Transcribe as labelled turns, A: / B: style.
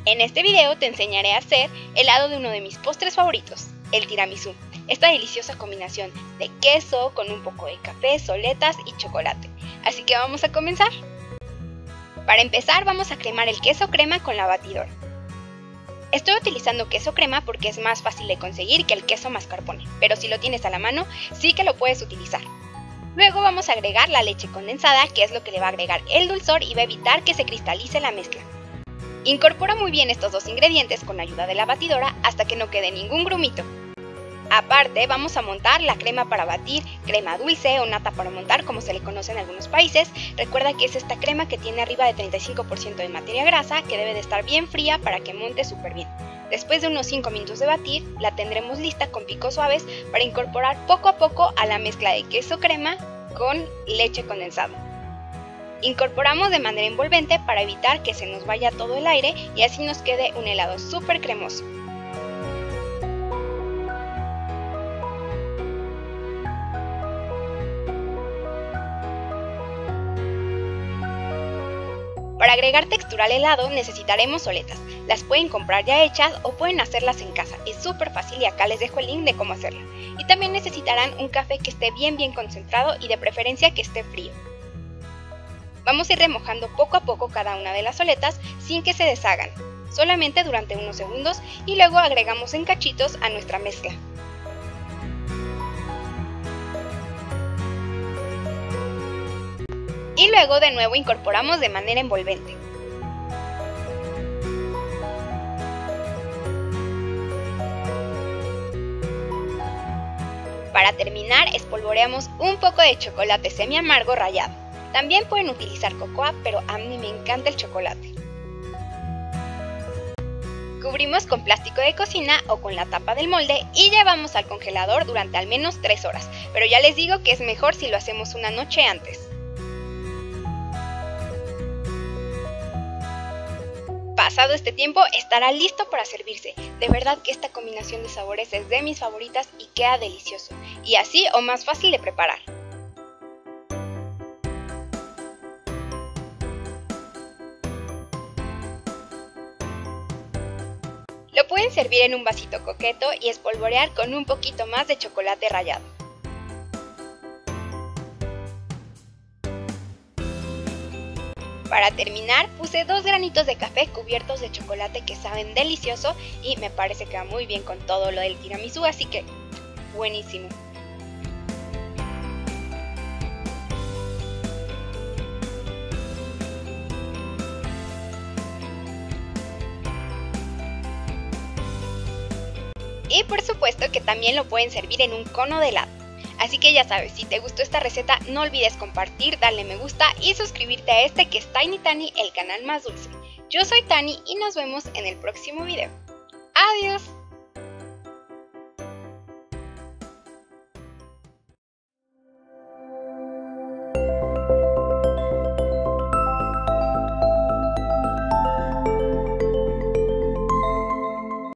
A: En este video te enseñaré a hacer helado de uno de mis postres favoritos, el tiramisú. Esta deliciosa combinación de queso con un poco de café, soletas y chocolate. Así que vamos a comenzar. Para empezar vamos a cremar el queso crema con la batidora. Estoy utilizando queso crema porque es más fácil de conseguir que el queso mascarpone, pero si lo tienes a la mano, sí que lo puedes utilizar. Luego vamos a agregar la leche condensada, que es lo que le va a agregar el dulzor y va a evitar que se cristalice la mezcla. Incorpora muy bien estos dos ingredientes con ayuda de la batidora hasta que no quede ningún grumito. Aparte, vamos a montar la crema para batir, crema dulce o nata para montar, como se le conoce en algunos países. Recuerda que es esta crema que tiene arriba de 35% de materia grasa, que debe de estar bien fría para que monte súper bien. Después de unos 5 minutos de batir, la tendremos lista con picos suaves para incorporar poco a poco a la mezcla de queso crema con leche condensada. Incorporamos de manera envolvente para evitar que se nos vaya todo el aire y así nos quede un helado súper cremoso. Para agregar textura al helado necesitaremos soletas. Las pueden comprar ya hechas o pueden hacerlas en casa. Es súper fácil y acá les dejo el link de cómo hacerla. Y también necesitarán un café que esté bien concentrado y de preferencia que esté frío. Vamos a ir remojando poco a poco cada una de las soletas sin que se deshagan, solamente durante unos segundos, y luego agregamos en cachitos a nuestra mezcla. Y luego de nuevo incorporamos de manera envolvente. Para terminar, espolvoreamos un poco de chocolate semi amargo rallado. También pueden utilizar cocoa, pero a mí me encanta el chocolate. Cubrimos con plástico de cocina o con la tapa del molde y llevamos al congelador durante al menos 3 horas, pero ya les digo que es mejor si lo hacemos una noche antes. Pasado este tiempo estará listo para servirse. De verdad que esta combinación de sabores es de mis favoritas y queda delicioso, y así o más fácil de preparar. Lo pueden servir en un vasito coqueto y espolvorear con un poquito más de chocolate rallado. Para terminar, puse 2 granitos de café cubiertos de chocolate que saben delicioso y me parece que va muy bien con todo lo del tiramisú, así que buenísimo. Y por supuesto que también lo pueden servir en un cono de helado. Así que ya sabes, si te gustó esta receta no olvides compartir, darle me gusta y suscribirte a este que es Tiny Tani, el canal más dulce. Yo soy Tani y nos vemos en el próximo video. ¡Adiós!